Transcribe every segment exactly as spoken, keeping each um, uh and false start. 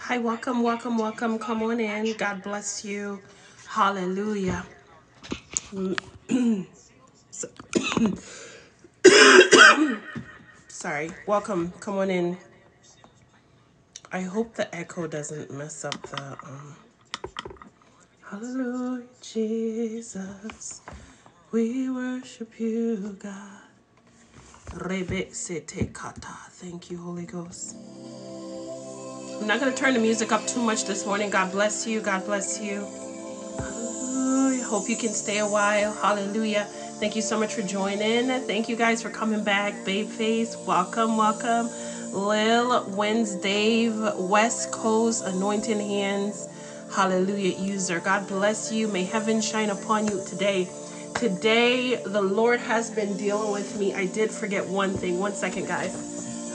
Hi, welcome, welcome, welcome. Come on in. God bless you. Hallelujah. So- Sorry. Welcome. Come on in. I hope the echo doesn't mess up the um Hallelujah, Jesus. We worship you, God. Rebe sete kata. Thank you, Holy Ghost. I'm not going to turn the music up too much this morning. God bless you. God bless you. Hallelujah. Hope you can stay a while. Hallelujah. Thank you so much for joining. Thank you guys for coming back. Babeface, welcome, welcome. Lil, Wednesday, West Coast, Anointing Hands. Hallelujah, user. God bless you. May heaven shine upon you today. Today, the Lord has been dealing with me. I did forget one thing. One second, guys.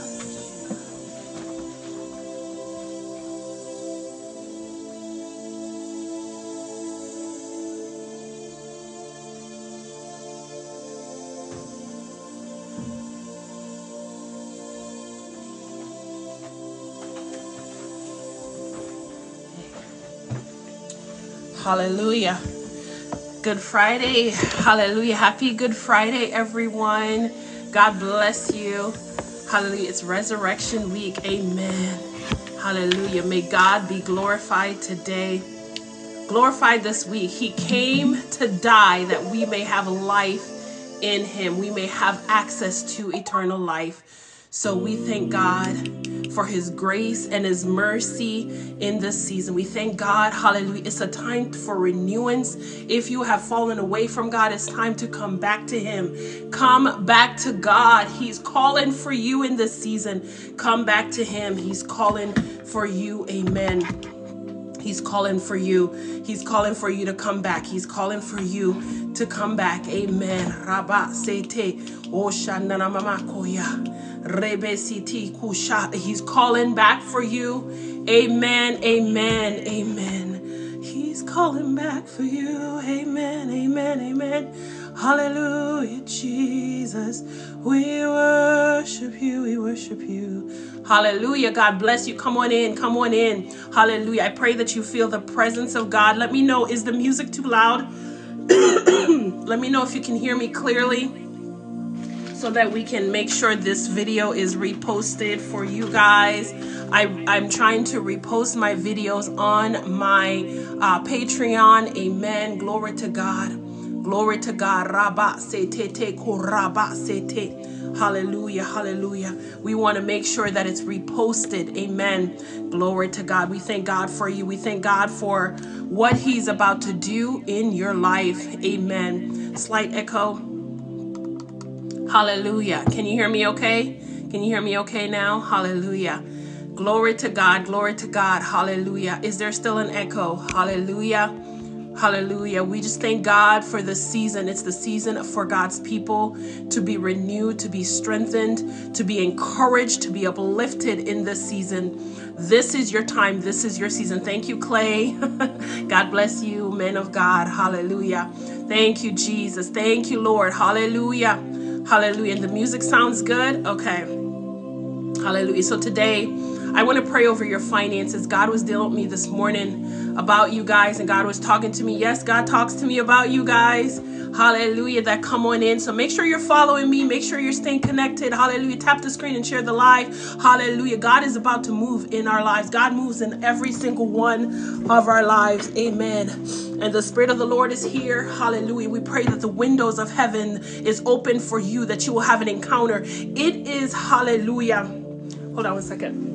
Hallelujah. Good Friday. Hallelujah. Happy Good Friday, everyone. God bless you. Hallelujah. It's Resurrection Week. Amen. Hallelujah. May God be glorified today. Glorified this week. He came to die that we may have life in him. We may have access to eternal life. So we thank God for his grace and his mercy in this season. We thank God. Hallelujah. It's a time for renewance. If you have fallen away from God, it's time to come back to him. Come back to God. He's calling for you in this season. Come back to him. He's calling for you. Amen. He's calling for you. He's calling for you to come back. He's calling for you to come back. Amen. Rabba sete oshanana mama koya. Rebe siti kusha. He's calling back for you. Amen. Amen. Amen. He's calling back for you. Amen. Amen. Amen. Hallelujah, Jesus. We worship you. We worship you. Hallelujah. God bless you. Come on in. Come on in. Hallelujah. I pray that you feel the presence of God. Let me know. Is the music too loud? Let me know if you can hear me clearly so that we can make sure this video is reposted for you guys. I, I'm trying to repost my videos on my uh, Patreon. Amen. Glory to God. Glory to God. Rabba se te te koraba se te. Hallelujah. Hallelujah. We want to make sure that it's reposted. Amen. Glory to God. We thank God for you. We thank God for what he's about to do in your life. Amen. Slight echo. Hallelujah. Can you hear me okay? Can you hear me okay now? Hallelujah. Glory to God. Glory to God. Hallelujah. Is there still an echo? Hallelujah. Hallelujah. We just thank God for the season. It's the season for God's people to be renewed, to be strengthened, to be encouraged, to be uplifted in this season. This is your time. This is your season. Thank you, Clay. God bless you, men of God. Hallelujah. Thank you, Jesus. Thank you, Lord. Hallelujah. Hallelujah. And the music sounds good? Okay. Hallelujah. So today, I want to pray over your finances. God was dealing with me this morning about you guys, and God was talking to me. Yes, God talks to me about you guys. Hallelujah. That come on in. So make sure you're following me. Make sure you're staying connected. Hallelujah. Tap the screen and share the live. Hallelujah. God is about to move in our lives. God moves in every single one of our lives. Amen. And the Spirit of the Lord is here. Hallelujah. We pray that the windows of heaven is open for you, that you will have an encounter. It is, hallelujah. Hold on one second.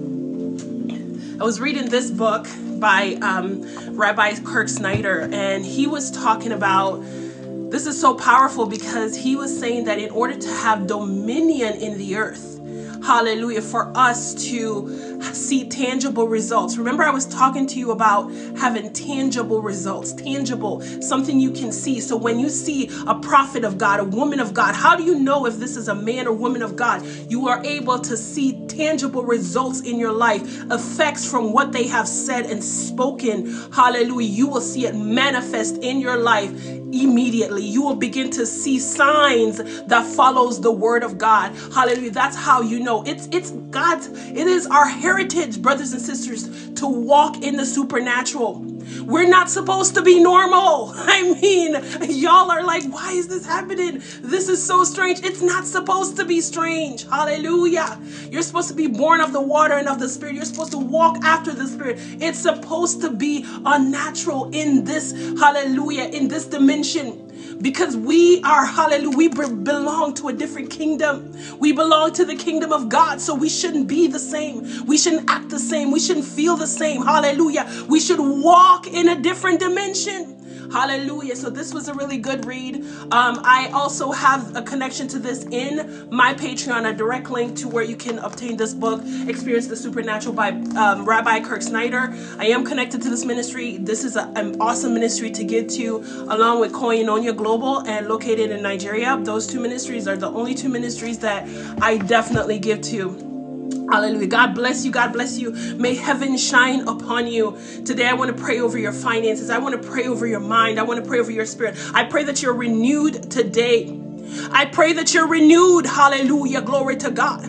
I was reading this book by um, Rabbi Kirk Snyder, and he was talking about, this is so powerful because he was saying that in order to have dominion in the earth, hallelujah, for us to see tangible results. Remember, I was talking to you about having tangible results, tangible, something you can see. So when you see a prophet of God, a woman of God, how do you know if this is a man or woman of God? You are able to see tangible results in your life, effects from what they have said and spoken. Hallelujah. You will see it manifest in your life immediately. You will begin to see signs that follows the word of God. Hallelujah. That's how you know. It's it's God's, it is our heritage, brothers and sisters, to walk in the supernatural. We're not supposed to be normal. I mean, y'all are like, why is this happening? This is so strange. It's not supposed to be strange. Hallelujah. You're supposed to be born of the water and of the Spirit. You're supposed to walk after the Spirit. It's supposed to be unnatural in this, hallelujah, in this dimension. Because we are, hallelujah, we belong to a different kingdom. We belong to the kingdom of God. So we shouldn't be the same. We shouldn't act the same. We shouldn't feel the same. Hallelujah. We should walk in a different dimension. Hallelujah. So this was a really good read. Um, I also have a connection to this in my Patreon, a direct link to where you can obtain this book, Experience the Supernatural by um, Rabbi Kirk Snyder. I am connected to this ministry. This is a, an awesome ministry to give to, along with Koinonia Global and located in Nigeria. Those two ministries are the only two ministries that I definitely give to. Hallelujah. God bless you. God bless you. May heaven shine upon you. Today, I want to pray over your finances. I want to pray over your mind. I want to pray over your spirit. I pray that you're renewed today. I pray that you're renewed. Hallelujah. Glory to God.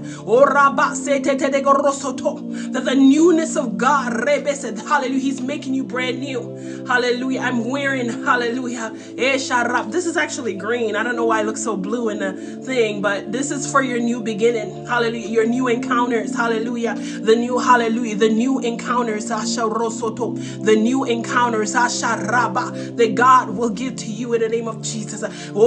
That the newness of God, hallelujah, he's making you brand new. Hallelujah. I'm wearing, hallelujah, this is actually green. I don't know why I look so blue in the thing, but this is for your new beginning. Hallelujah. Your new encounters. Hallelujah. The new, hallelujah, the new encounters, the new encounters that God will give to you in the name of Jesus.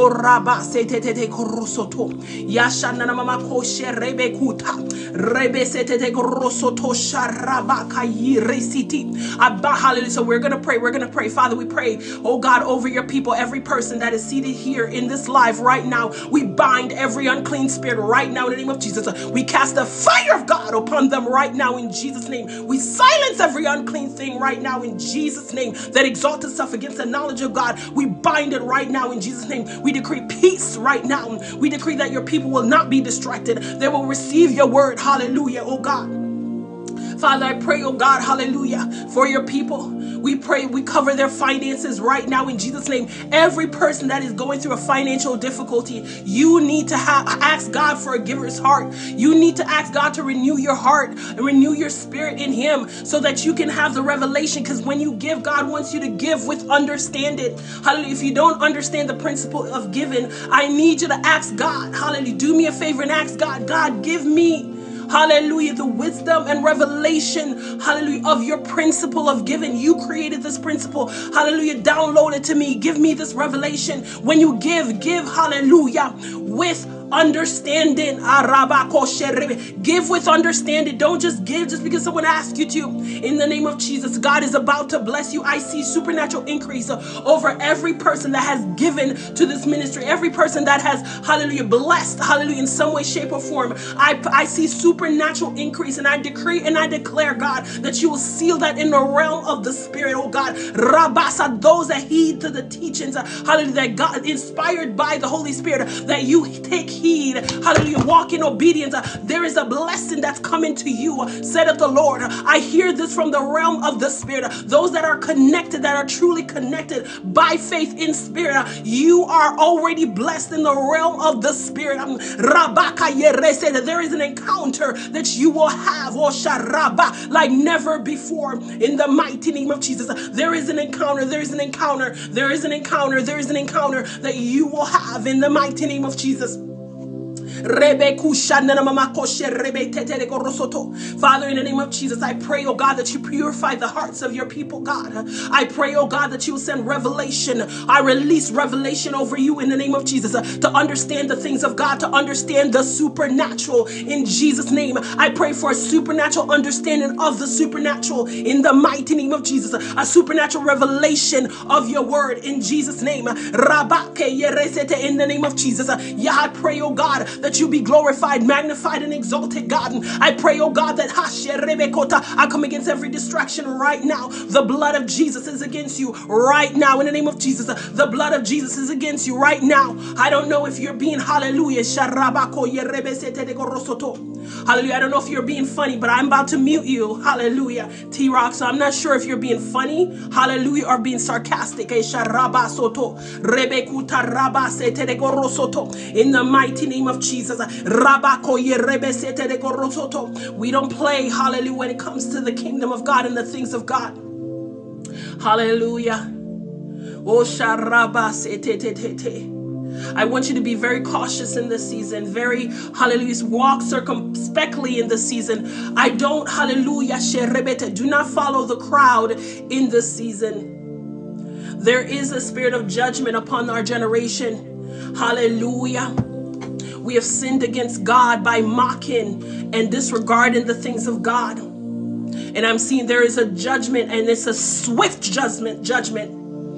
Yashanana mama koshe rebekuta rebe setete gorosoto sharabakayi resiti. Hallelujah. So we're gonna pray. We're gonna pray. Father, we pray, oh God, over your people, every person that is seated here in this live right now. We bind every unclean spirit right now in the name of Jesus. We cast the fire of God upon them right now in Jesus' name. We silence every unclean thing right now in Jesus' name that exalts itself against the knowledge of God. We bind it right now in Jesus' name. We decree peace right now. We decree that your people will not be distracted. They will receive your word. Hallelujah, oh God. Father, I pray, oh God, hallelujah, for your people. We pray, we cover their finances right now in Jesus' name. Every person that is going through a financial difficulty, you need to have, ask God for a giver's heart. You need to ask God to renew your heart and renew your spirit in him so that you can have the revelation. Because when you give, God wants you to give with understanding. Hallelujah. If you don't understand the principle of giving, I need you to ask God. Hallelujah. Do me a favor and ask God, God, give me, hallelujah, the wisdom and revelation, hallelujah, of your principle of giving. You created this principle. Hallelujah. Download it to me. Give me this revelation. When you give, give, hallelujah, with understanding. Give with understanding. Don't just give just because someone asked you to. In the name of Jesus, God is about to bless you. I see supernatural increase over every person that has given to this ministry. Every person that has, hallelujah, blessed, hallelujah, in some way, shape, or form. I, I see supernatural increase, and I decree and I declare, God, that you will seal that in the realm of the Spirit, oh God. Rabasa, those that heed to the teachings, hallelujah, that God, inspired by the Holy Spirit, that you take heed, hallelujah, walk in obedience. There is a blessing that's coming to you, said of the Lord. I hear this from the realm of the Spirit. Those that are connected, that are truly connected by faith in Spirit, you are already blessed in the realm of the Spirit. That there is an encounter that you will have, oh Sharaba, like never before, in the mighty name of Jesus. There is an encounter, there is an encounter, there is an encounter, there is an encounter that you will have in the mighty name of Jesus. Father, in the name of Jesus, I pray, oh God, that you purify the hearts of your people, God. I pray, oh God, that you will send revelation. I release revelation over you in the name of Jesus, uh, to understand the things of God, to understand the supernatural in Jesus' name. I pray for a supernatural understanding of the supernatural in the mighty name of Jesus, a supernatural revelation of your word in Jesus' name. In the name of Jesus, yeah, I pray, oh God, that that you be glorified, magnified, and exalted, God. I pray, oh God, that I come against every distraction right now. The blood of Jesus is against you right now. In the name of Jesus, the blood of Jesus is against you right now. I don't know if you're being, hallelujah, hallelujah. I don't know if you're being funny, but I'm about to mute you. Hallelujah. T-Rock. So I'm not sure if you're being funny, hallelujah, or being sarcastic. In the mighty name of Jesus. We don't play, hallelujah, when it comes to the kingdom of God and the things of God. Hallelujah. Oh, I want you to be very cautious in this season. Very, hallelujah, walk circumspectly in this season. I don't, hallelujah, do not follow the crowd in this season. There is a spirit of judgment upon our generation. Hallelujah. We have sinned against God by mocking and disregarding the things of God. And I'm seeing there is a judgment, and it's a swift judgment. Judgment.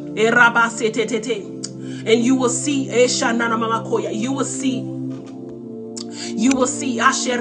And you will see, you will see, you will see,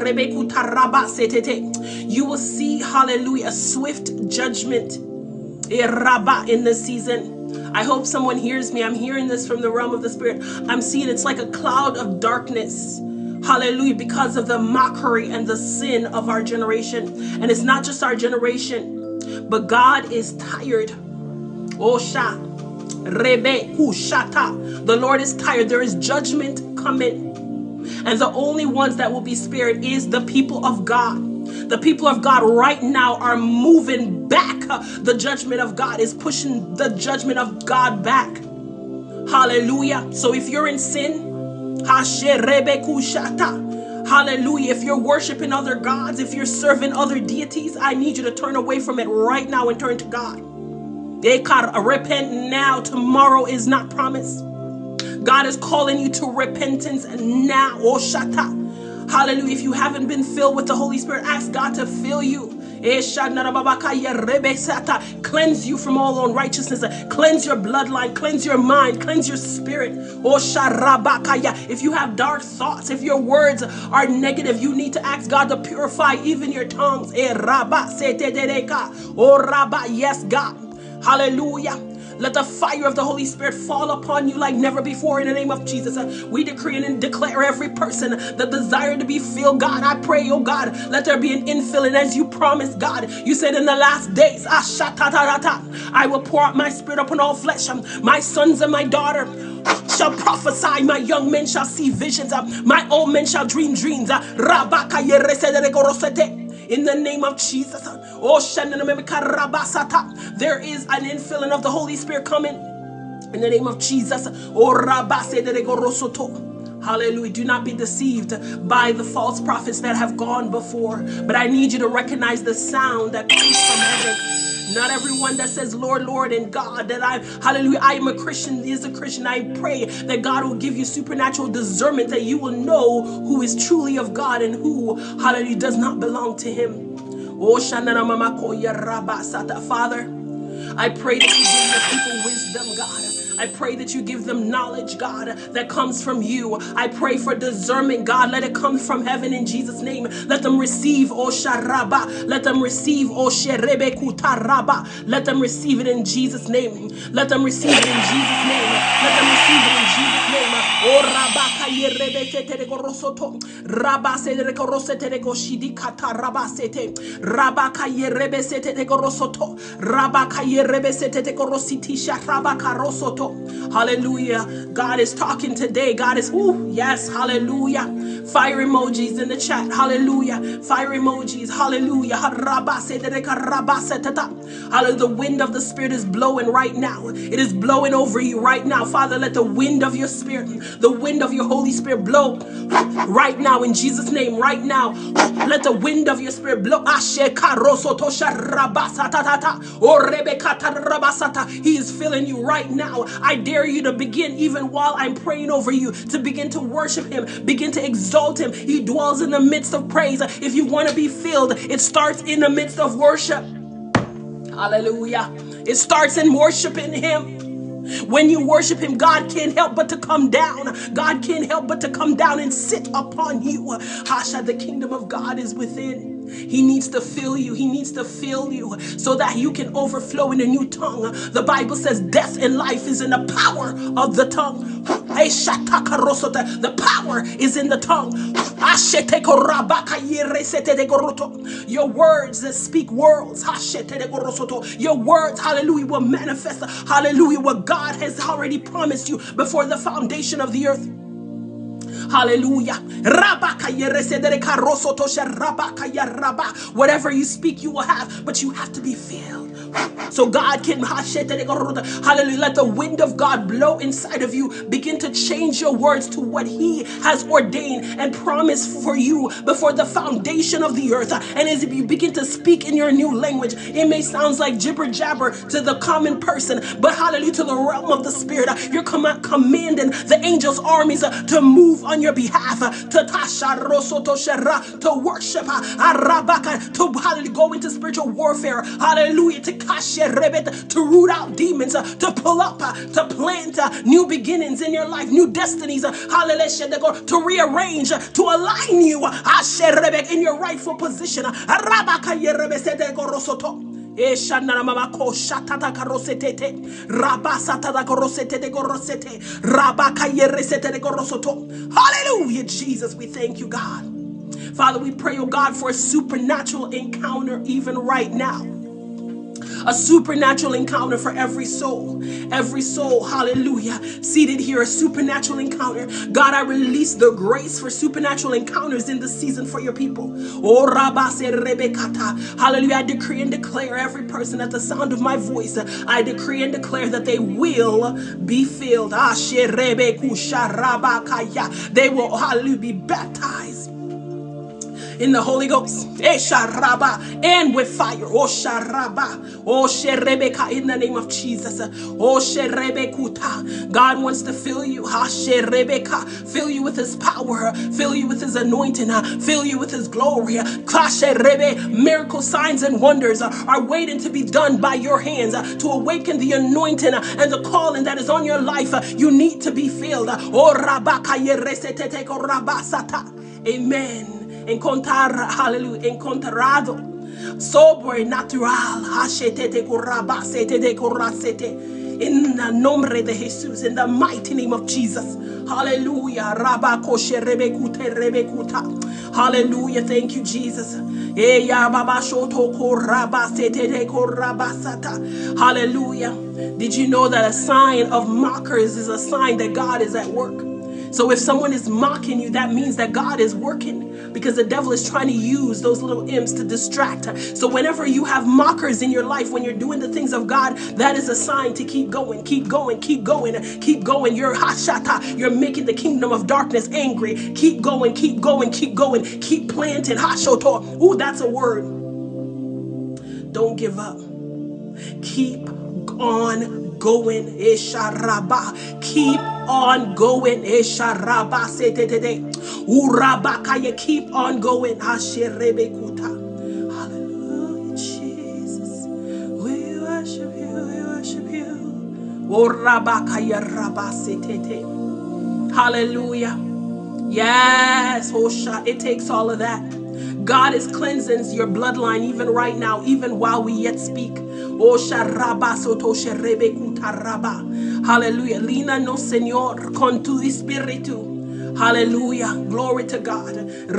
you will see, hallelujah, a swift judgment in this season. I hope someone hears me. I'm hearing this from the realm of the Spirit. I'm seeing it's like a cloud of darkness. Hallelujah, because of the mockery and the sin of our generation. And it's not just our generation, but God is tired. Oh, Sha. Rebe Hushata. The Lord is tired. There is judgment coming. And the only ones that will be spared is the people of God. The people of God right now are moving back. The judgment of God is pushing the judgment of God back. Hallelujah. So if you're in sin, hallelujah, if you're worshiping other gods, if you're serving other deities, I need you to turn away from it right now and turn to God. Repent now. Tomorrow is not promised. God is calling you to repentance now. Oh, shata. Hallelujah. If you haven't been filled with the Holy Spirit, ask God to fill you. Cleanse you from all unrighteousness. Cleanse your bloodline. Cleanse your mind. Cleanse your spirit. If you have dark thoughts, if your words are negative, you need to ask God to purify even your tongues. Yes, God. Hallelujah. Let the fire of the Holy Spirit fall upon you like never before in the name of Jesus. We decree and declare every person the desire to be filled. God, I pray, oh God, let there be an infilling as you promised, God. You said in the last days, I will pour out my spirit upon all flesh. My sons and my daughter shall prophesy. My young men shall see visions. My old men shall dream dreams. In the name of Jesus. Oh, there is an infilling of the Holy Spirit coming. In the name of Jesus. Oh, hallelujah. Do not be deceived by the false prophets that have gone before. But I need you to recognize the sound that comes from heaven. Not everyone that says, Lord, Lord, and God, that I, hallelujah, I am a Christian, is a Christian. I pray that God will give you supernatural discernment, that you will know who is truly of God and who, hallelujah, does not belong to him. Oh, Father, I pray that you give your people wisdom, God. I pray that you give them knowledge, God, that comes from you. I pray for discernment, God. Let it come from heaven in Jesus' name. Let them receive, oh Sharaba. Let them receive, oh Sherebe Kutaraba. Let them receive it in Jesus' name. Let them receive it in Jesus' name. Let them receive it in Jesus' name. Oh Rabaka Yerebe Setereko Rosoto. Rabase de Rosete Shidikata Rabasete. Rabaka Yerebe Setereko Rosoto. Rabaka Yerebe Setereko Rositisha Rabaka Rosoto. Hallelujah. God is talking today. God is, ooh, yes, hallelujah. Fire emojis in the chat. Hallelujah. Fire emojis. Hallelujah. Hallelujah. The wind of the Spirit is blowing right now. It is blowing over you right now. Father, let the wind of your Spirit, the wind of your Holy Spirit blow right now in Jesus' name. Right now. Let the wind of your Spirit blow. He is filling you right now. I dare you to begin, even while I'm praying over you, to begin to worship him, begin to exalt him. He dwells in the midst of praise. If you want to be filled, it starts in the midst of worship. Hallelujah. It starts in worshiping him. When you worship him, God can't help but to come down. God can't help but to come down and sit upon you. Hasha, the kingdom of God is within. He needs to fill you. He needs to fill you so that you can overflow in a new tongue. The Bible says death and life is in the power of the tongue. The power is in the tongue. Your words that speak worlds. Your words, hallelujah, will manifest, hallelujah, what God has already promised you before the foundation of the earth. Hallelujah. Whatever you speak, you will have, but you have to be filled. So God can, hallelujah, let the wind of God blow inside of you. Begin to change your words to what he has ordained and promised for you before the foundation of the earth. And as you begin to speak in your new language, it may sound like jibber jabber to the common person, but hallelujah, to the realm of the spirit, you're com- commanding the angels' armies to move on your behalf, to tasha rosoto shera, to worship, arabaka, to hallelujah, go into spiritual warfare, hallelujah, to kashe rebet, to root out demons, to pull up, to plant new beginnings in your life, new destinies, hallelujah, to rearrange, to align you, ashe rebek, in your rightful position, arabaka yerebesete gorosoto. Hallelujah, Jesus, we thank you, God. Father, we pray, oh God, for a supernatural encounter even right now. A supernatural encounter for every soul. Every soul, hallelujah, seated here, a supernatural encounter. God, I release the grace for supernatural encounters in this season for your people. Oh, Rabase Rebekata. Hallelujah, I decree and declare every person at the sound of my voice, I decree and declare that they will be filled. Ashe Rebekusha Rabakaya. They will, hallelujah, be baptized in the Holy Ghost, and with fire. Oh, Sharaba, oh, Sherebeka, in the name of Jesus. Oh, Sherebekuta. God wants to fill you. Ha, Sherebeka, fill you with his power, fill you with his anointing, fill you with his glory. Miracle signs and wonders are waiting to be done by your hands to awaken the anointing and the calling that is on your life. You need to be filled. Oh, Rabaka, amen. Encontrar, hallelujah, encontrado, sobrenatural, in the nombre de Jesus, in the mighty name of Jesus, hallelujah, hallelujah, thank you, Jesus, hallelujah. Did you know that a sign of mockers is a sign that God is at work? So if someone is mocking you, that means that God is working, because the devil is trying to use those little imps to distract. So whenever you have mockers in your life, when you're doing the things of God, that is a sign to keep going, keep going, keep going, keep going. You're hashata. You're making the kingdom of darkness angry. Keep going, keep going, keep going, keep planting. Hashoto. Ooh, that's a word. Don't give up. Keep on going. Esharaba. Keep on going. Esharaba. Setete. Urabakaya. Keep on going. Hasherebekuta. Hallelujah, Jesus. We worship you. We worship you. Urabakaya raba setete. Hallelujah. Yes, Hosha. It takes all of that. God is cleansing your bloodline even right now, even while we yet speak. Hallelujah. Lina no Señor con tu espíritu. Hallelujah. Glory to God.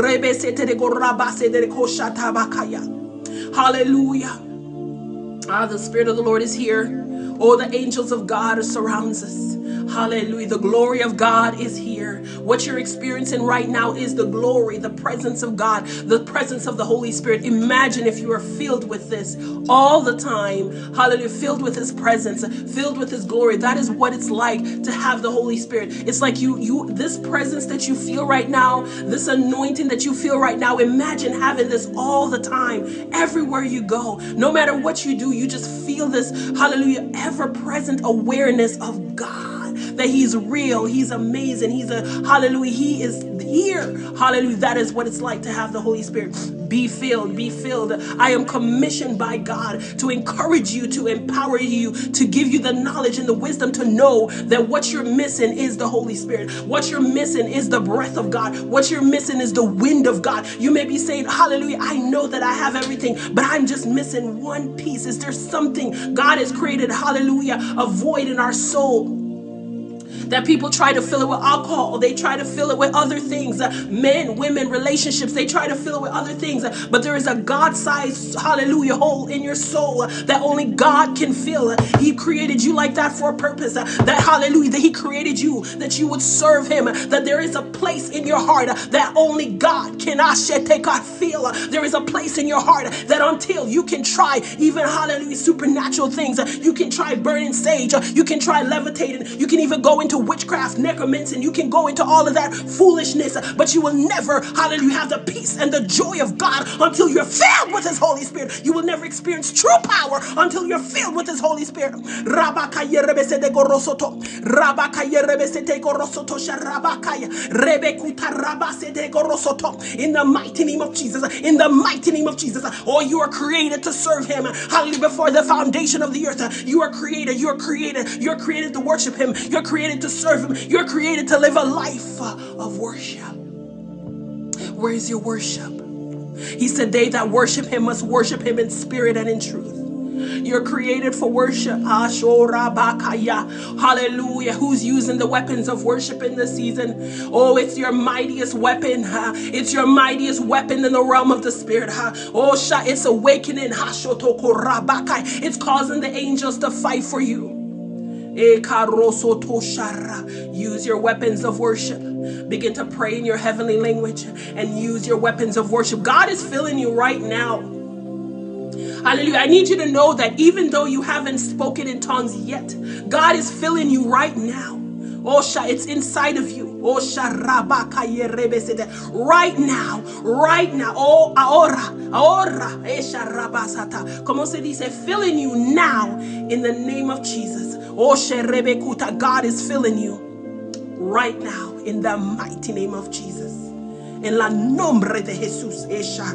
Hallelujah. Ah, the Spirit of the Lord is here. Oh, the angels of God surrounds us. Hallelujah. The glory of God is here. What you're experiencing right now is the glory, the presence of God, the presence of the Holy Spirit. Imagine if you are filled with this all the time. Hallelujah. Filled with his presence, filled with his glory. That is what it's like to have the Holy Spirit. It's like you, you, this presence that you feel right now, this anointing that you feel right now. Imagine having this all the time, everywhere you go. No matter what you do, you just feel this, hallelujah, ever-present awareness of God. that he's real, he's amazing, he's a, hallelujah, he is here. Hallelujah. That is what it's like to have the Holy Spirit. Be filled, be filled. I am commissioned by God to encourage you, to empower you, to give you the knowledge and the wisdom to know that what you're missing is the Holy Spirit. What you're missing is the breath of God. What you're missing is the wind of God. You may be saying, hallelujah, I know that I have everything, but I'm just missing one piece. Is there something God has created, hallelujah, a void in our soul? That people try to fill it with alcohol. They try to fill it with other things. Uh, men, women, relationships. They try to fill it with other things. Uh, but there is a God-sized, hallelujah, hole in your soul uh, that only God can fill. Uh, he created you like that for a purpose. Uh, that, hallelujah, that he created you, that you would serve him. Uh, that there is a place in your heart uh, that only God can feel. Uh, there is a place in your heart uh, that until you can try even, hallelujah, supernatural things. Uh, you can try burning sage. Uh, you can try levitating. You can even go into witchcraft, necromancy, and you can go into all of that foolishness, but you will never, hallelujah, have the peace and the joy of God until you're filled with his Holy Spirit. You will never experience true power until you're filled with his Holy Spirit. In the mighty name of Jesus, in the mighty name of Jesus, oh, you are created to serve him. Hallelujah, before the foundation of the earth, you are created, you are created, you're created to worship him, you're created to serve him. You're created to live a life of worship. Where is your worship? He said they that worship him must worship him in spirit and in truth. You're created for worship. Hallelujah. Who's using the weapons of worship in this season? Oh, it's your mightiest weapon. It's your mightiest weapon in the realm of the spirit. Oh, it's awakening. It's causing the angels to fight for you. Use your weapons of worship. Begin to pray in your heavenly language and use your weapons of worship. God is filling you right now. Hallelujah. I need you to know that even though you haven't spoken in tongues yet, God is filling you right now. Oh, it's inside of you. Oh, right now, right now. Oh, ahora, ahora. Como se dice, filling you now in the name of Jesus. Oh, God is filling you right now in the mighty name of Jesus. En la nombre de Jesús.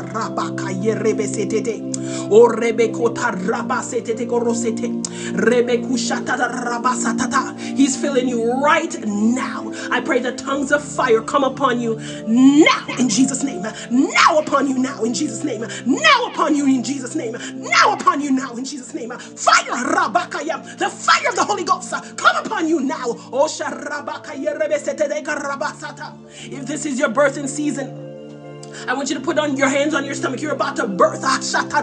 O rebekota rabasetete gorosete. Rebekushata rabasatata. He's filling you right now. I pray the tongues of fire come upon you now in Jesus' name. Now upon you now in Jesus' name. Now upon you in Jesus' name. Now upon you now in Jesus' name. Fire rabakaya. The fire of the Holy Ghost come upon you now. O sharabakaya rebesete de garabasata. If this is your birthing season, I want you to put on your hands on your stomach. You're about to birth the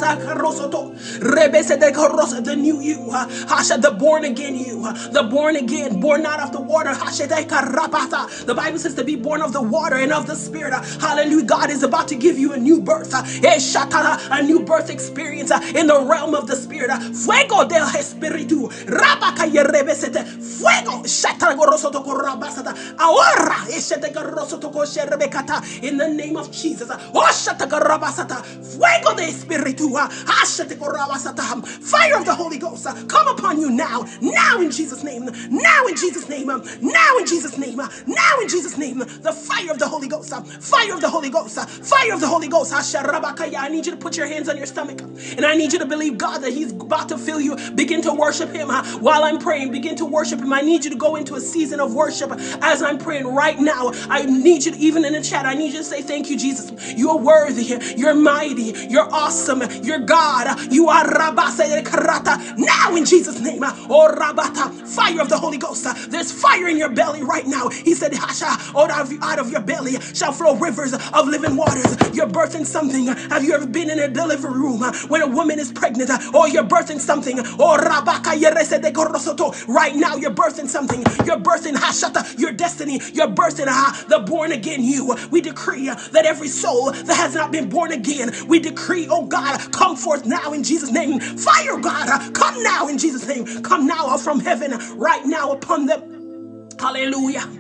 new you, the born again you, the born again, born not of the water. The Bible says to be born of the water and of the Spirit. Hallelujah. God is about to give you a new birth, a new birth experience in the realm of the Spirit. Fuego del Espíritu. Fuego. In the name of Jesus. Fuego de Espíritu. Fire of the Holy Ghost come upon you now. Now in Jesus' name. Now in Jesus' name. Now in Jesus' name. Now in Jesus' name. The fire of the Holy Ghost. Fire of the Holy Ghost. Fire of the Holy Ghost. I need you to put your hands on your stomach. And I need you to believe God that he's about to fill you. Begin to worship him while I'm praying. Begin to worship him. I need you to go into a season of worship as I'm praying right now. I need you to, even in the chat, I need you to say thank you, Jesus. You're worthy. You're mighty. You're awesome. You're God. You are Rabasa Karata. Now in Jesus' name. Oh Rabata. Fire of the Holy Ghost. There's fire in your belly right now. He said, Hasha, out of your belly shall flow rivers of living waters. You're birthing something. Have you ever been in a delivery room when a woman is pregnant? Or you're birthing something. Oh Rabaka Yeresede Korosoto. Right now you're birthing something. You're birthing Hashata, your destiny. You're birthing uh, the born again you. We decree uh, that every soul that has not been born again, we decree, oh God, come forth now in Jesus' name. Fire, God, uh, come now in Jesus' name. Come now uh, from heaven uh, right now upon them. Hallelujah.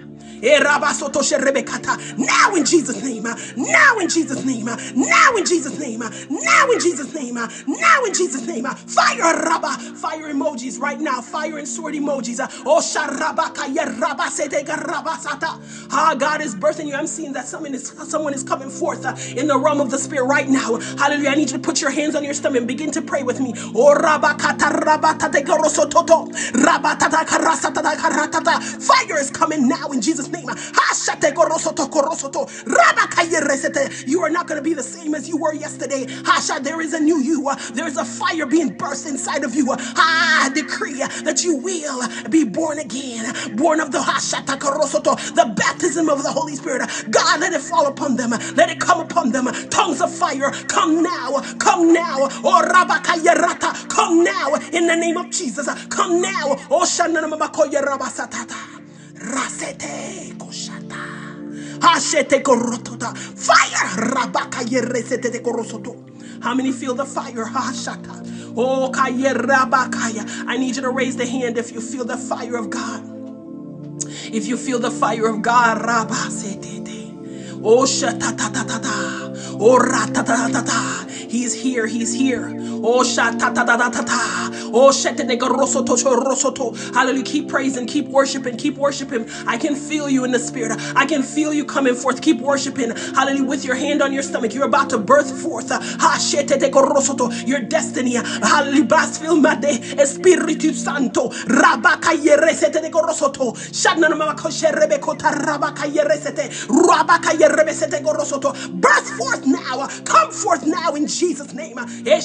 Now in Jesus' name. Now in Jesus' name. Now in Jesus' name. Now in Jesus' name. Now in Jesus' name. Fire, Rabba. Fire emojis right now. Fire and sword emojis. Oh, Sharabaka Yeraba Setega Rabasata. Ah, God is birthing you. I'm seeing that someone is someone is coming forth uh, in the realm of the spirit right now. Hallelujah. I need you to put your hands on your stomach and begin to pray with me. Oh, Rabakata Rabatata Gorosototo. Rabatata Karasata Karatata. Fire is coming now in Jesus' name. Hashate Gorosoto Korosoto. Rabakaya Resete. You are not going to be the same as you were yesterday. Hasha, there is a new you. Uh, there is a fire being burst inside of you. Uh, I decree uh, that you will be born again. Born of the Hashata Korosoto. The baptism of the Holy Spirit. God, let it fall upon them. Let it come upon them. Tongues of fire, come now. Come now. Oh, Rabakaya Rata. Come now in the name of Jesus. Come now. Oh, Shananamakoya Rabasatata. Rasete Koshata. Hashete Korotota. Fire. Rabakaya Resete Korosoto. How many feel the fire? Hashata. Oh, Kaya Rabakaya. I need you to raise the hand if you feel the fire of God. If you feel the fire of God, Rabba Setete. Oh, Shatatatata. Oh, Ratatatata. He's here. He's here. Oh, Shatatatata. Oh, Shetetegorosoto. Hallelujah. Keep praising. Keep worshiping. Keep worshiping. I can feel you in the spirit. I can feel you coming forth. Keep worshiping. Hallelujah. With your hand on your stomach. You're about to birth forth. Ha Shetetegorosoto. Your destiny. Hallelujah. Blasfilmade. Espiritu Santo. Rabakayere Setegorosoto. Shadnanamakoshe Rebekota Rabakayere Sete. Rabakayere Setegorosoto. Birth forth now. Come forth now in Jesus' name. I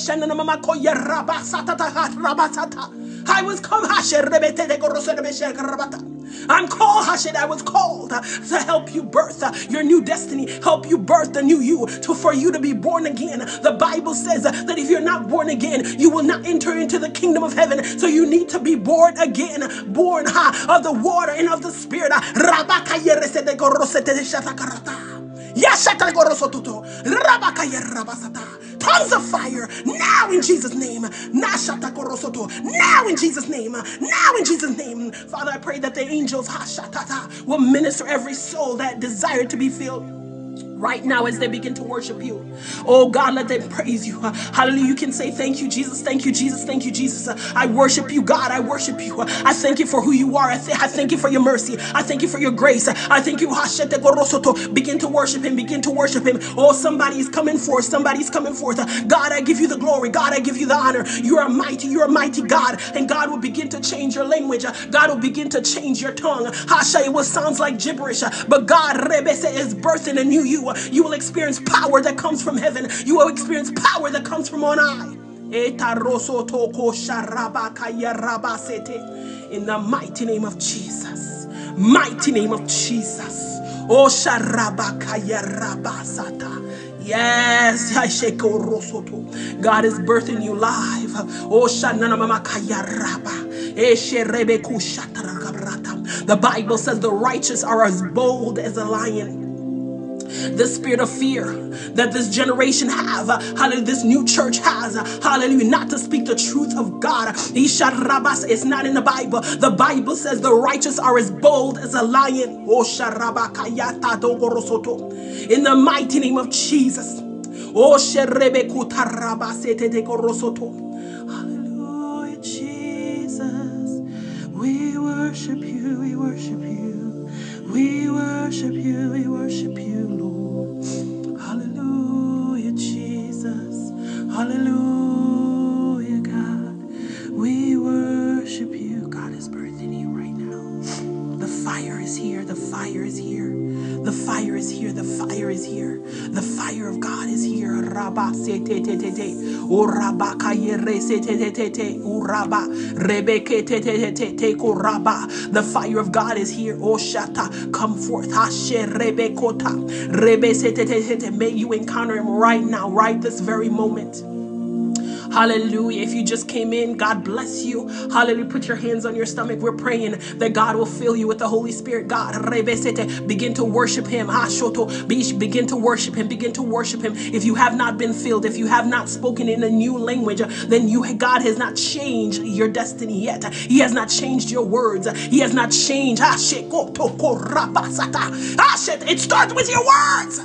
was come. I'm called. I was called to help you birth your new destiny, help you birth the new you, to for you to be born again. The Bible says that if you're not born again, you will not enter into the kingdom of heaven. So you need to be born again, born ha, of the water and of the spirit. Tongues of fire now in Jesus' name. Now in Jesus' name. Now in Jesus' name. Father, I pray that the angels will minister every soul that desired to be filled right now as they begin to worship you. Oh God, let them praise you. Hallelujah. You can say thank you, Jesus. Thank you, Jesus. Thank you, Jesus. I worship you, God. I worship you. I thank you for who you are. I, th I thank you for your mercy. I thank you for your grace. I thank you. Begin to worship him. Begin to worship him. Oh, somebody's coming forth. Somebody's coming forth. God, I give you the glory. God, I give you the honor. You are mighty. You are mighty God. And God will begin to change your language. God will begin to change your tongue. Hasha, it sounds like gibberish. But God, Rebese, is birthing a new you. You will experience power that comes from heaven. You will experience power that comes from on high. In the mighty name of Jesus. Mighty name of Jesus. Oh, Sharabakaya Rabasata. Yes, God is birthing you live. Oh, Shananamakaya Rabba. The Bible says the righteous are as bold as a lion. The spirit of fear that this generation have, hallelujah, this new church has, hallelujah, not to speak the truth of God. It's not in the Bible. The Bible says the righteous are as bold as a lion. In the mighty name of Jesus. Hallelujah, Jesus. We worship you, we worship you. We worship you, we worship you, Lord. Hallelujah, Jesus. Hallelujah, God. We worship you. God is birthing you right now. The fire is here. The fire is here. The fire is here. The fire is here. The fire of God is here. Rabba se te te te te. Uraba kayere se te te te te. Uraba rebeke te te te te te kuraba. The fire of God is here. Oh shata, come forth. Hashe rebekota. Rebe se te te te te. May you encounter him right now, right this very moment. Hallelujah. If you just came in, God bless you. Hallelujah. Put your hands on your stomach. We're praying that God will fill you with the Holy Spirit. God, begin to worship him. Begin to worship him. Begin to worship him. If you have not been filled, if you have not spoken in a new language, then you God has not changed your destiny yet. He has not changed your words. He has not changed. It starts with your words.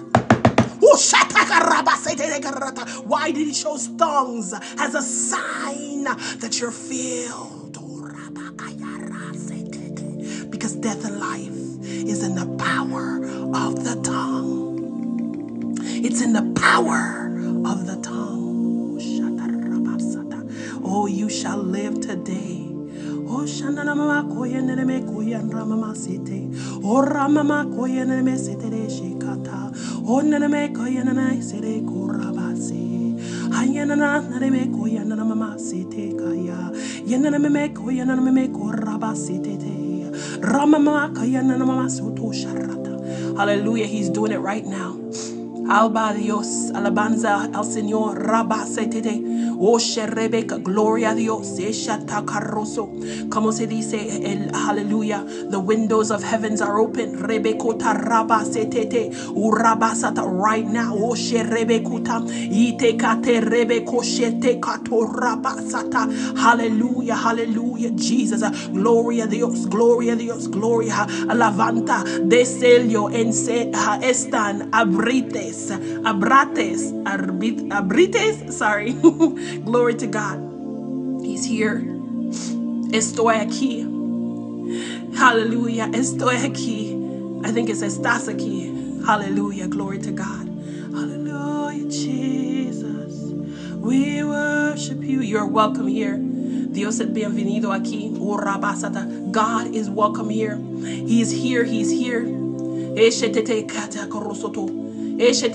Why did he chose tongues as a sign that you're filled? Because death and life is in the power of the tongue. It's in the power of the tongue. Oh, you shall live today. Oh, Shandana Mama Koyan and Mekoyan Ramama City. Oh, Ramama Koyan and Mesete Shikata. Oh, Naname Koyan and I Sede Kurabasi. Hayanana Name Koyan and Mama City Kaya. Yaname Koyan and Meme Kurabasi. Ramama Koyan and Mama Soto Sharata. Hallelujah, he's doing it right now. Alba Dios, alabanza al Señor, Rabba Setete, O Sherebeca, gloria a Dios, Eshata Carroso. Como se dice, el hallelujah, the windows of heavens are open, Rebekota Rabba Setete, Urabasata, right now, O Sherebekuta, Itekate Rebeko Shete Kato Rabasata, hallelujah, hallelujah, Jesus, gloria a Dios, gloria a Dios, gloria, alavanta, deselio, en se, estan, abrites. Abrates, arbit, abrites, sorry. Glory to God. He's here. Estoy aquí. Hallelujah. Estoy aquí. I think it says estás aquí. Hallelujah. Glory to God. Hallelujah, Jesus. We worship you. You're welcome here. Dios es bienvenido aquí. God is welcome here. He's here. He's here. He's here.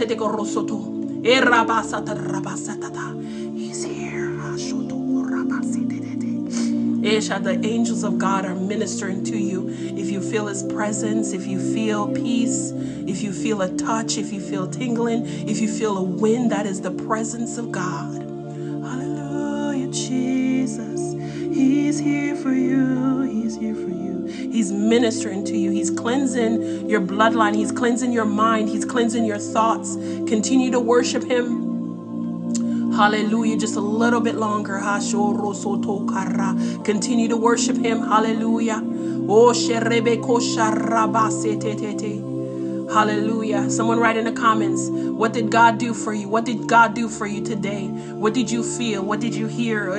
The angels of God are ministering to you. If you feel his presence, if you feel peace, if you feel a touch, if you feel tingling, if you feel a wind, that is the presence of God. Hallelujah, Jesus. He's here for you. He's here for you. He's ministering to you. He's cleansing your bloodline. He's cleansing your mind. He's cleansing your thoughts. Continue to worship him. Hallelujah. Just a little bit longer. Continue to worship him. Hallelujah. Hallelujah. Someone write in the comments, what did God do for you? What did God do for you today? What did you feel? What did you hear?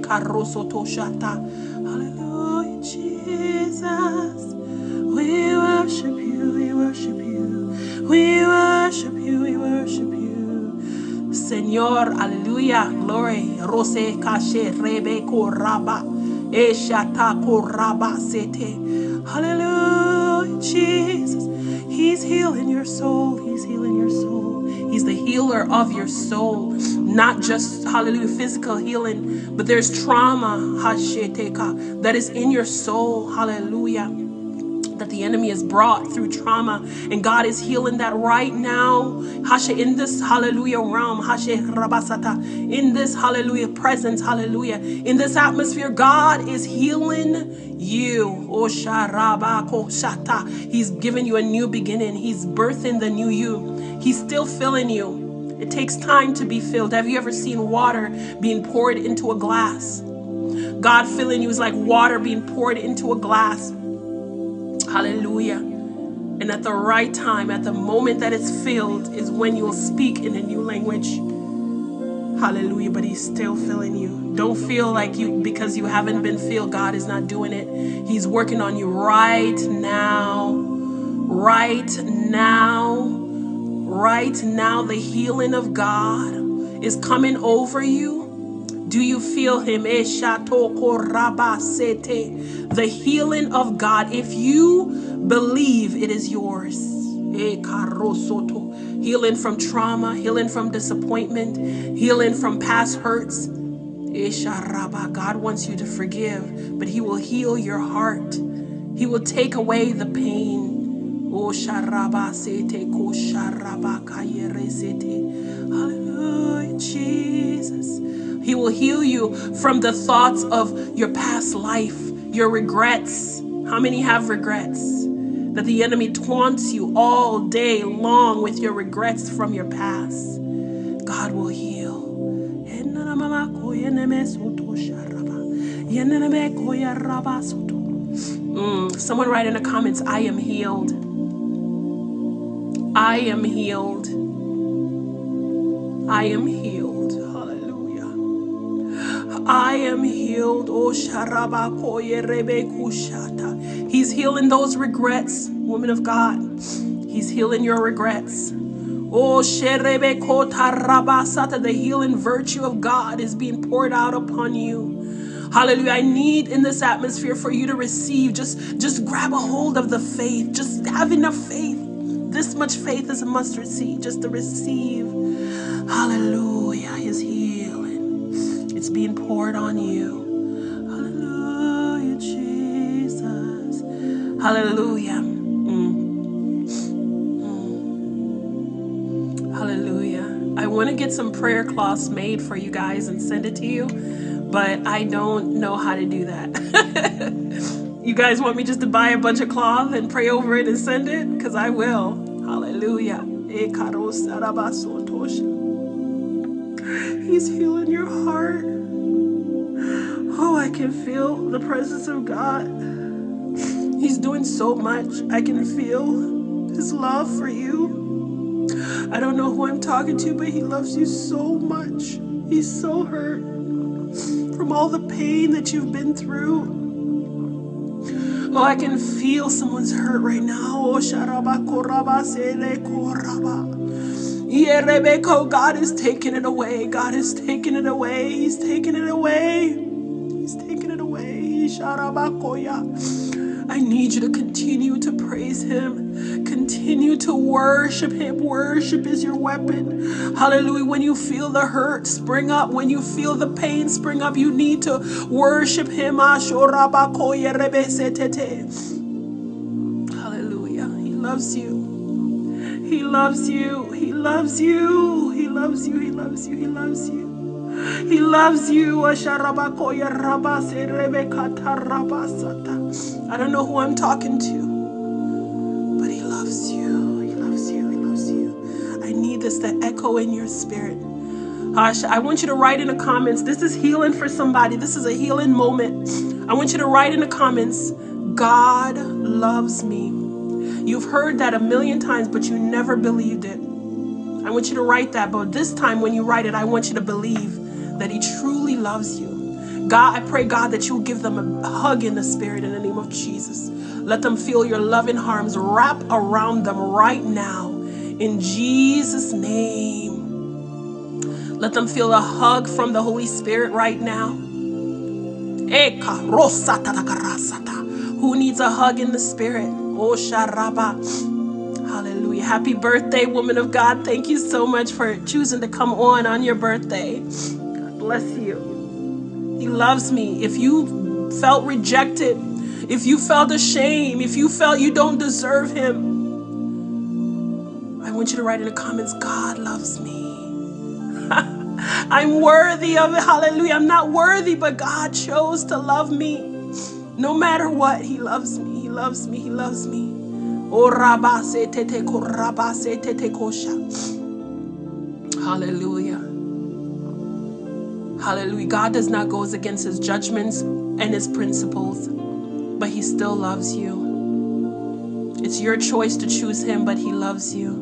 Hallelujah, Jesus. We worship you. We worship you. We worship you. We worship you. Señor, hallelujah, glory. Rose kashe rebe koraba. Eshata koraba sete. Hallelujah, Jesus. He's healing your soul. He's healing your soul. He's the healer of your soul. Not just, hallelujah, physical healing, but there's trauma, hasheteka, that is in your soul. Hallelujah. That the enemy has brought through trauma, and God is healing that right now. Hashe, in this hallelujah realm, Hashe rabasata, in this hallelujah presence, hallelujah, in this atmosphere, God is healing you. Oh sharabako shata. He's giving you a new beginning. He's birthing the new you. He's still filling you. It takes time to be filled. Have you ever seen water being poured into a glass? God filling you is like water being poured into a glass. Hallelujah. And at the right time, at the moment that it's filled, is when you'll speak in a new language. Hallelujah. But he's still filling you. Don't feel like you, because you haven't been filled, God is not doing it. He's working on you right now. Right now. Right now. The healing of God is coming over you. Do you feel him? The healing of God. If you believe, it is yours. Healing from trauma, healing from disappointment, healing from past hurts. God wants you to forgive, but he will heal your heart. He will take away the pain. Hallelujah, Jesus. He will heal you from the thoughts of your past life, your regrets. How many have regrets? That the enemy taunts you all day long with your regrets from your past. God will heal. Mm, someone write in the comments, I am healed. I am healed. I am healed. Hallelujah. I am healed. Oh, He's healing those regrets, woman of God. He's healing your regrets. Oh, the healing virtue of God is being poured out upon you. Hallelujah. I need in this atmosphere for you to receive. Just, just grab a hold of the faith. Just have enough faith. This much faith is a mustard seed just to receive. Hallelujah. His healing. It's being poured on you. Hallelujah, Jesus. Hallelujah. I want to get some prayer cloths made for you guys and send it to you, but I don't know how to do that. You guys want me just to buy a bunch of cloth and pray over it and send it? Because I will. Hallelujah. He's healing your heart. Oh, I can feel the presence of God. He's doing so much. I can feel His love for you. I don't know who I'm talking to, but He loves you so much. He's so hurt from all the pain that you've been through. Oh, I can feel someone's hurt right now. Oh, God is taking it away. God is taking it away. He's taking it away. He's taking it away. I need you to continue to praise Him. Continue to worship Him. Worship is your weapon. Hallelujah. When you feel the hurt spring up, when you feel the pain spring up, you need to worship Him. Hallelujah. He loves you. He loves you. He loves you. He loves you. He loves you. He loves you. He loves you. I don't know who I'm talking to, but He loves you. He loves you. He loves you. I need this to echo in your spirit. I want you to write in the comments. This is healing for somebody. This is a healing moment. I want you to write in the comments, God loves me. You've heard that a million times, but you never believed it. I want you to write that, but this time when you write it, I want you to believe that He truly loves you. God, I pray, God, that you will give them a hug in the spirit in the name of Jesus. Let them feel your loving arms wrap around them right now in Jesus' name. Let them feel a hug from the Holy Spirit right now. Who needs a hug in the spirit? Oh, Sharaba. Hallelujah. Happy birthday, woman of God. Thank you so much for choosing to come on on your birthday. God bless you. He loves me. If you felt rejected, if you felt ashamed, if you felt you don't deserve Him, I want you to write in the comments, God loves me. I'm worthy of it. Hallelujah. I'm not worthy, but God chose to love me. No matter what, He loves me. He loves me. He loves me. Hallelujah. Hallelujah. God does not go against His judgments and His principles, but He still loves you. It's your choice to choose Him, but He loves you.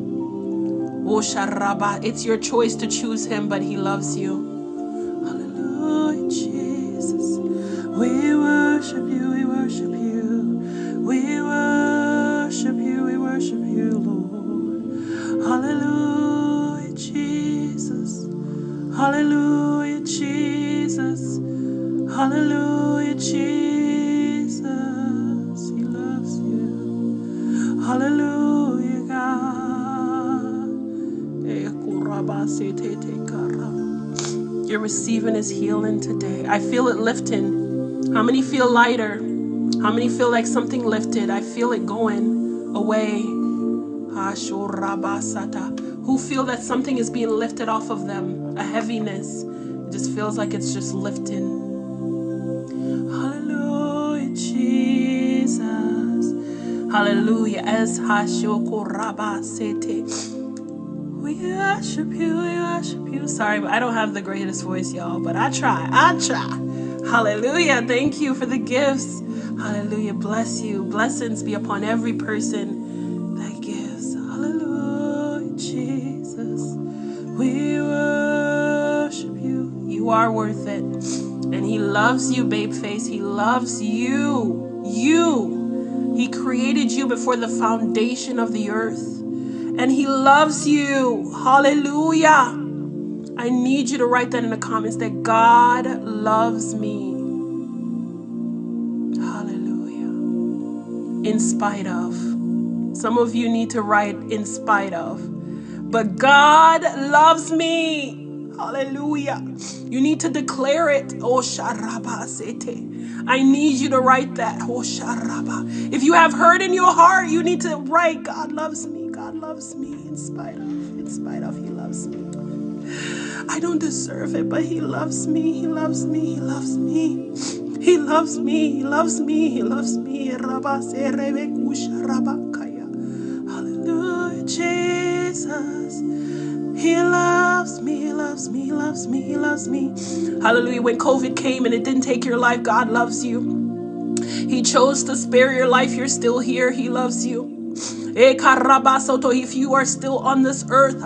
It's your choice to choose Him, but He loves you. Hallelujah, Jesus. We worship you, we worship you. We worship you, we worship you, Lord. Hallelujah, Jesus. Hallelujah, Jesus. Hallelujah, Jesus. He loves you. Hallelujah, God. You're receiving His healing today. I feel it lifting. How many feel lighter? How many feel like something lifted? I feel it going away. Who feel that something is being lifted off of them? A heaviness. just feels like it's just lifting. Hallelujah, Jesus. Hallelujah. As Hashoko Rabba Sete. We worship you, we worship you. Sorry, but I don't have the greatest voice, y'all, but I try, I try. Hallelujah. Thank you for the gifts. Hallelujah. Bless you. Blessings be upon every person that gives. Hallelujah, Jesus. We worship you. You are worth it. And he loves you, babe face. He loves you. You. He created you before the foundation of the earth. And he loves you. Hallelujah. I need you to write that in the comments, that God loves me. Hallelujah. In spite of. Some of you need to write in spite of. But God loves me. Hallelujah. You need to declare it. Oh, Sharaba Sete. I need you to write that. Oh, Sharaba. If you have hurt in your heart, you need to write, God loves me. God loves me in spite of. In spite of, he loves me. I don't deserve it, but he loves me. He loves me. He loves me. He loves me. He loves me. He loves me. Hallelujah, Jesus. He loves me, he loves me, he loves me, he loves me. Hallelujah. When COVID came and it didn't take your life, God loves you. He chose to spare your life. You're still here. He loves you. If you are still on this earth,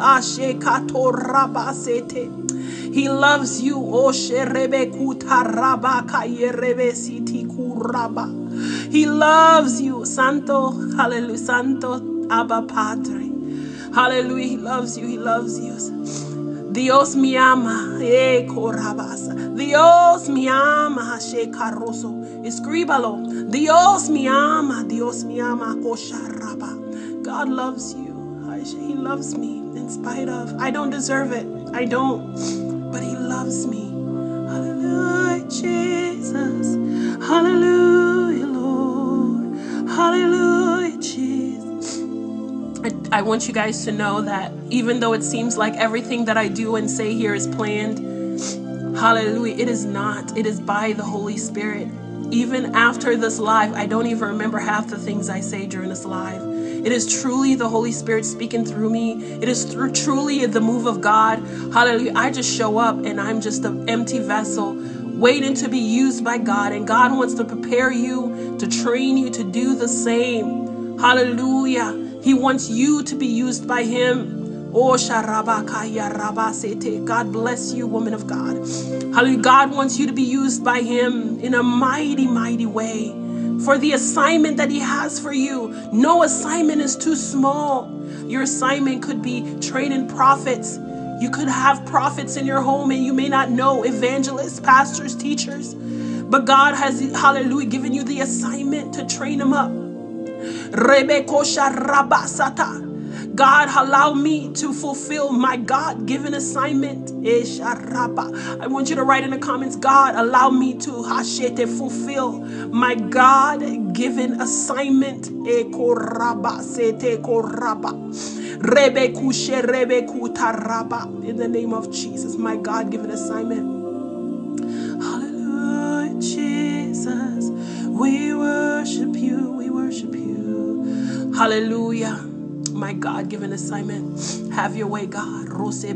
he loves you. He loves you. Santo, hallelujah, Santo Abba Padre. Hallelujah, he loves you, he loves you. Dios me ama, eh, corabasa. Dios me ama, she carroso. Escríbalo. Dios me ama, Dios me ama, kosharaba. God loves you. He loves me in spite of. I don't deserve it. I don't. But he loves me. Hallelujah, Jesus. Hallelujah, Lord. Hallelujah, Jesus. I, I want you guys to know that even though it seems like everything that I do and say here is planned, hallelujah, it is not. It is by the Holy Spirit. Even after this live, I don't even remember half the things I say during this live. It is truly the Holy Spirit speaking through me. It is through, truly the move of God. Hallelujah. I just show up and I'm just an empty vessel waiting to be used by God. And God wants to prepare you, to train you to do the same. Hallelujah. He wants you to be used by him. Oh, Sharabakaya Rabasete. God bless you, woman of God. Hallelujah. God wants you to be used by him in a mighty, mighty way for the assignment that he has for you. No assignment is too small. Your assignment could be training prophets. You could have prophets in your home and you may not know, evangelists, pastors, teachers. But God has, hallelujah, given you the assignment to train them up. Rebekosha Rabasata. God, allow me to fulfill my God-given assignment. I want you to write in the comments, God, allow me to hashete fulfill my God-given assignment. In the name of Jesus, my God-given assignment. Hallelujah, Jesus. We worship you. We worship you. Hallelujah. My God-given assignment. Have your way, God.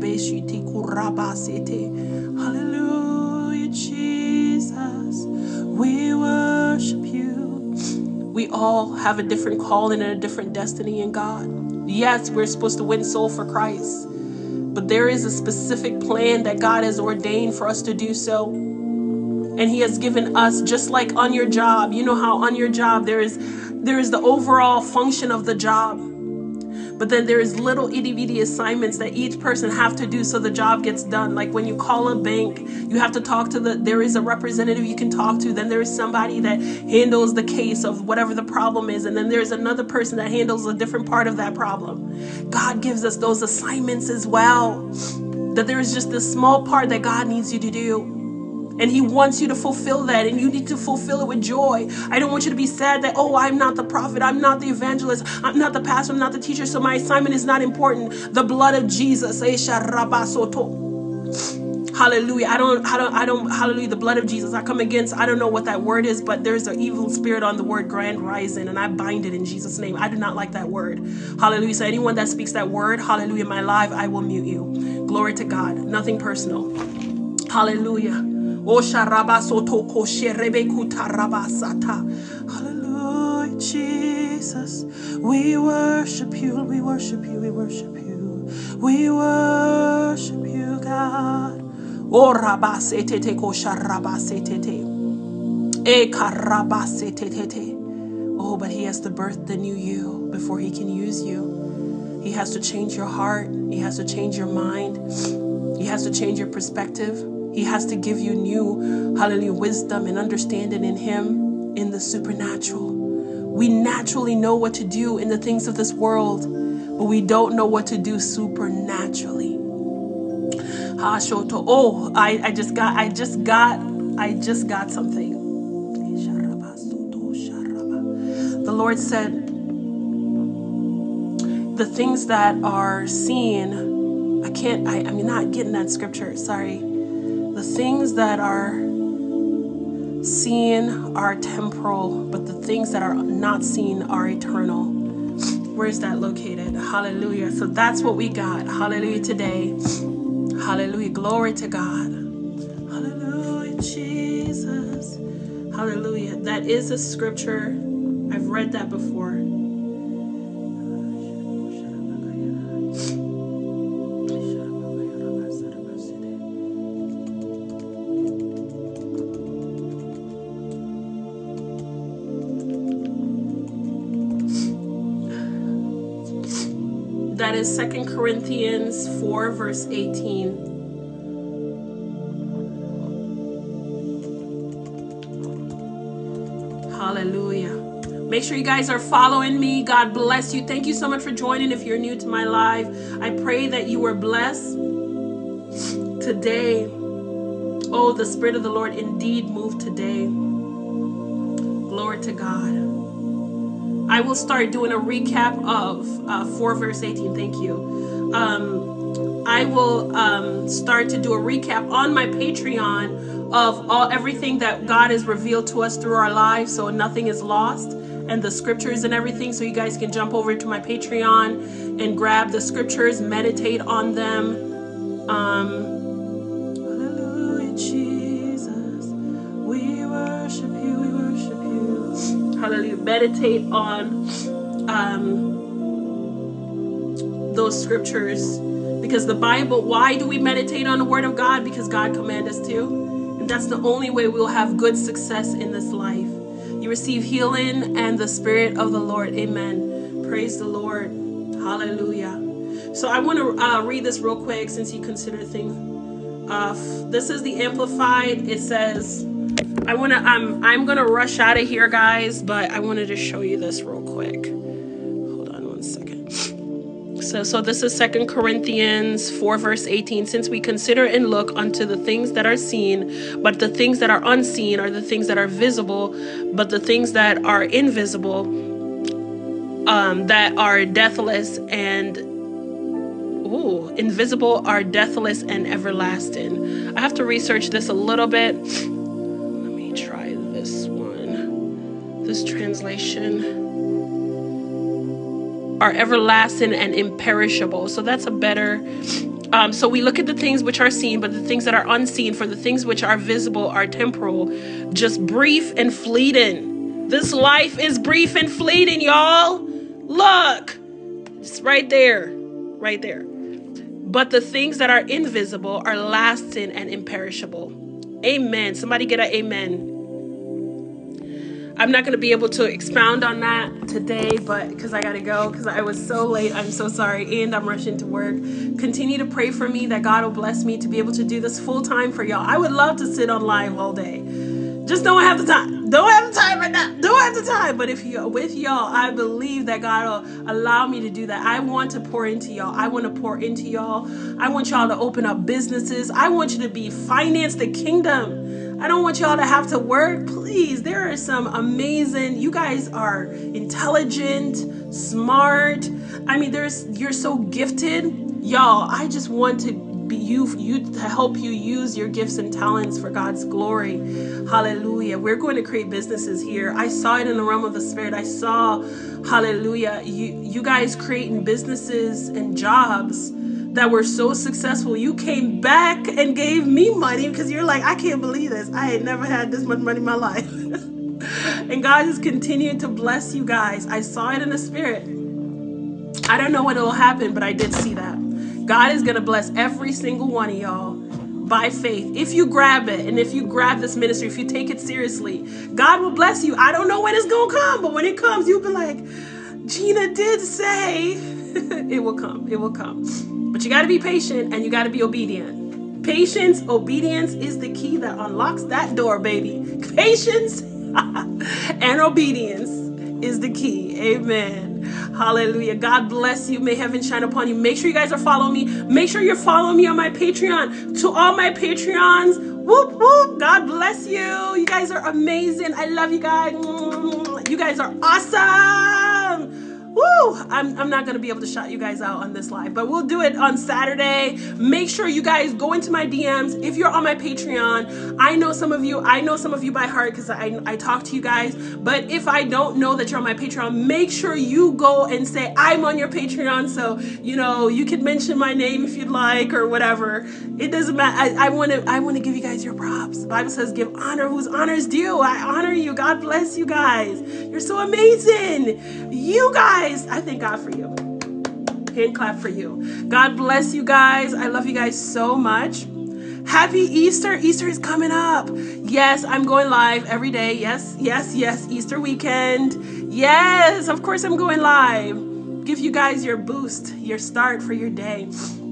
Hallelujah, Jesus. We worship you. We all have a different calling and a different destiny in God. Yes, we're supposed to win soul for Christ. But there is a specific plan that God has ordained for us to do so. And he has given us, just like on your job. You know how on your job there is, there is the overall function of the job. But then there is little itty bitty assignments that each person have to do so the job gets done. Like when you call a bank, you have to talk to the, there is a representative you can talk to. Then there is somebody that handles the case of whatever the problem is. And then there's another person that handles a different part of that problem. God gives us those assignments as well. That there is just this small part that God needs you to do. And he wants you to fulfill that, and you need to fulfill it with joy. I don't want you to be sad that, oh, I'm not the prophet, I'm not the evangelist, I'm not the pastor, I'm not the teacher, so my assignment is not important. The blood of Jesus. Hallelujah. I don't, I don't, I don't, hallelujah, the blood of Jesus. I come against, I don't know what that word is, but there's an evil spirit on the word grand rising, and I bind it in Jesus' name. I do not like that word. Hallelujah. So anyone that speaks that word, hallelujah, in my life, I will mute you. Glory to God. Nothing personal. Hallelujah. Hallelujah, Jesus. We worship you. We worship you. We worship you. We worship you, God. Oh, rabasetete kosha rabasetete. E karabasetete. Oh, but he has to birth the new you before he can use you. He has to change your heart. He has to change your mind. He has to change your perspective. He has to give you new, hallelujah, wisdom and understanding in him, in the supernatural. We naturally know what to do in the things of this world, but we don't know what to do supernaturally. Oh, I, I just got, I just got, I just got something. The Lord said, the things that are seen, I can't, I, I'm not getting that scripture, sorry. The things that are seen are temporal, but the things that are not seen are eternal. Where's that located? Hallelujah. So that's what we got. Hallelujah today. Hallelujah. Glory to God. Hallelujah, Jesus. Hallelujah. That is a scripture. I've read that before. That is Second Corinthians four, verse eighteen. Hallelujah. Make sure you guys are following me. God bless you. Thank you so much for joining. If you're new to my live, I pray that you were blessed today. Oh, the Spirit of the Lord indeed moved today. Glory to God. I will start doing a recap of uh, four verse eighteen. Thank you. Um, I will um, start to do a recap on my Patreon of all everything that God has revealed to us through our lives, so nothing is lost, and the scriptures and everything. So you guys can jump over to my Patreon and grab the scriptures, meditate on them. Um, hallelujah, Jesus. We worship you. We worship you. Hallelujah. Meditate on um, those scriptures, because the Bible, why do we meditate on the word of God? Because God commanded us to, and that's the only way we'll have good success in this life. You receive healing and the Spirit of the Lord. Amen. Praise the Lord. Hallelujah. So I want to uh, read this real quick, since you consider things. Uh, this is the Amplified. It says, I want to, I'm, I'm going to rush out of here, guys, but I wanted to show you this real quick. Hold on one second. So, so this is Second Corinthians four, verse eighteen. Since we consider and look unto the things that are seen, but the things that are unseen are the things that are visible, but the things that are invisible, um, that are deathless and ooh, invisible are deathless and everlasting. I have to research this a little bit. Let me try this one. This translation. Are everlasting and imperishable. So that's a better, um, so we look at the things which are seen, but the things that are unseen, for the things which are visible are temporal, just brief and fleeting. This life is brief and fleeting, y'all. Look, it's right there, right there. But the things that are invisible are lasting and imperishable. Amen. Somebody get an amen. I'm not going to be able to expound on that today, but because I got to go, because I was so late. I'm so sorry. And I'm rushing to work. Continue to pray for me that God will bless me to be able to do this full time for y'all. I would love to sit on live all day. Just don't have the time. Don't have the time right now. Don't have the time. But if you with y'all, I believe that God will allow me to do that. I want to pour into y'all. I want to pour into y'all. I want y'all to open up businesses. I want you to be finance the kingdom. I don't want y'all to have to work. Please, there are some amazing, you guys are intelligent, smart. I mean, there's you're so gifted. Y'all, I just want to be you, you to help you use your gifts and talents for God's glory. Hallelujah. We're going to create businesses here. I saw it in the realm of the spirit. I saw, hallelujah, you, you guys creating businesses and jobs that were so successful. You came back and gave me money because you're like, I can't believe this. I had never had this much money in my life. And God is continuing to bless you guys. I saw it in the spirit. I don't know when it will happen, but I did see that. God is going to bless every single one of y'all by faith. If you grab it, and if you grab this ministry, if you take it seriously, God will bless you. I don't know when it's going to come, but when it comes, you'll be like, Gina did say it will come. It will come. But you got to be patient and you got to be obedient. Patience, obedience is the key that unlocks that door, baby. Patience and obedience is the key. Amen. Hallelujah. God bless you. May heaven shine upon you. Make sure you guys are following me. Make sure you're following me on my Patreon. To all my Patreons, whoop, whoop. God bless you. You guys are amazing. I love you guys. You guys are awesome. Woo! I'm, I'm not going to be able to shout you guys out on this live, but we'll do it on Saturday. Make sure you guys go into my D Ms. If you're on my Patreon, I know some of you, I know some of you by heart because I, I talk to you guys, but if I don't know that you're on my Patreon, make sure you go and say, I'm on your Patreon. So, you know, you can mention my name if you'd like or whatever. It doesn't matter. I want to, I want to give you guys your props. The Bible says, give honor whose honor is due. I honor you. God bless you guys. You're so amazing. You guys, I thank God for you. Hand clap for you. God bless you guys. I love you guys so much. Happy Easter. Easter is coming up. Yes, I'm going live every day. Yes, yes, yes. Easter weekend. Yes, of course I'm going live. Give you guys your boost, your start for your day.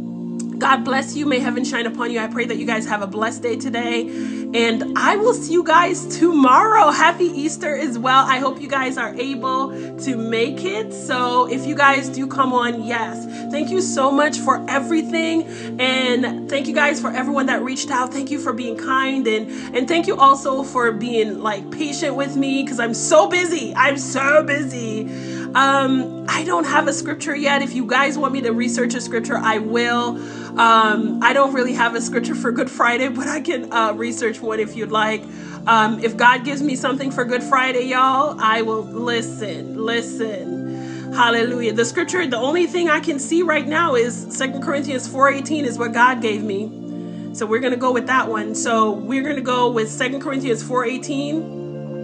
God bless you. May heaven shine upon you. I pray that you guys have a blessed day today. And I will see you guys tomorrow. Happy Easter as well. I hope you guys are able to make it. So if you guys do come on, yes. Thank you so much for everything. And thank you guys for everyone that reached out. Thank you for being kind. And, and thank you also for being like patient with me because I'm so busy. I'm so busy. Um, I don't have a scripture yet. If you guys want me to research a scripture, I will. Um, I don't really have a scripture for Good Friday, but I can uh, research one if you'd like. Um, if God gives me something for Good Friday, y'all, I will listen, listen. Hallelujah. The scripture, the only thing I can see right now is Second Corinthians four eighteen is what God gave me. So we're going to go with that one. So we're going to go with Second Corinthians four eighteen.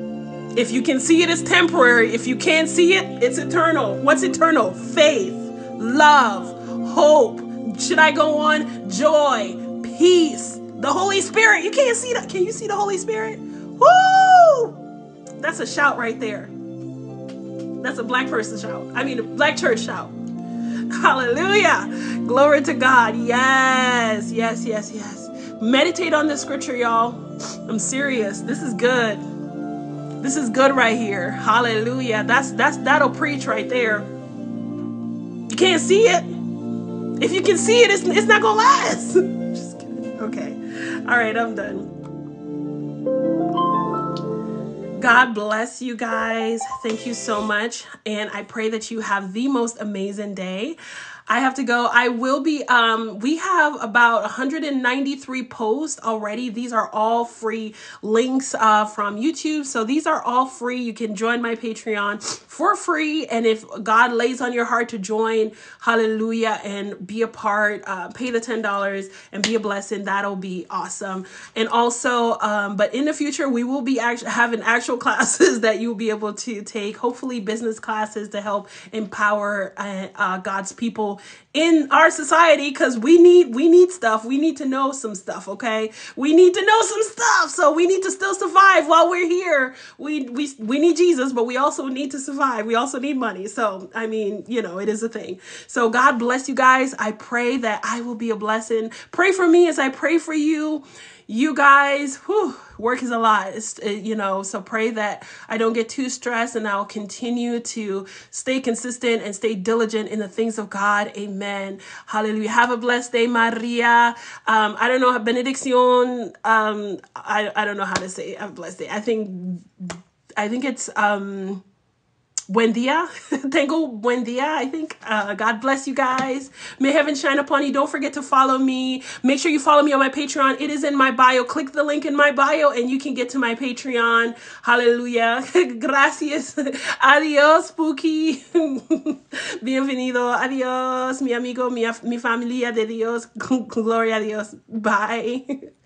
If you can see it, it's temporary. If you can't see it, it's eternal. What's eternal? Faith, love, hope. Should I go on? Joy, peace, the Holy Spirit. You can't see that. Can you see the Holy Spirit? Woo! That's a shout right there. That's a black person shout. I mean, a black church shout. Hallelujah. Glory to God. Yes, yes, yes, yes. Meditate on this scripture, y'all. I'm serious. This is good. This is good right here. Hallelujah. That's that's that'll preach right there. You can't see it. If you can see it, it's, it's not gonna last. Just kidding. Okay. All right, I'm done. God bless you guys. Thank you so much. And I pray that you have the most amazing day. I have to go. I will be, um, we have about one hundred ninety-three posts already. These are all free links uh, from YouTube. So these are all free. You can join my Patreon for free. And if God lays on your heart to join, hallelujah, and be a part, uh, pay the ten dollars and be a blessing, that'll be awesome. And also, um, but in the future, we will be actually having actual classes that you'll be able to take, hopefully business classes to help empower uh, uh, God's people in our society, because we need we need stuff. We need to know some stuff, okay? We need to know some stuff. So we need to still survive while we're here. We we we need Jesus, but we also need to survive. We also need money. So, I mean, you know, it is a thing. So God bless you guys. I pray that I will be a blessing. Pray for me as I pray for you. You guys, whew, work is a lot, it's, uh, you know, so pray that I don't get too stressed and I'll continue to stay consistent and stay diligent in the things of God. Amen. Hallelujah. Have a blessed day, Maria. Um, I don't know, benediction. Um, I, I don't know how to say it. Have a blessed day. I think, I think it's, um, buen dia. Tengo buen dia, I think. Uh, God bless you guys. May heaven shine upon you. Don't forget to follow me. Make sure you follow me on my Patreon. It is in my bio. Click the link in my bio and you can get to my Patreon. Hallelujah. Gracias. Adios, Spooky. Bienvenido. Adios, mi amigo, mi, mi familia de Dios. Gloria a Dios. Bye.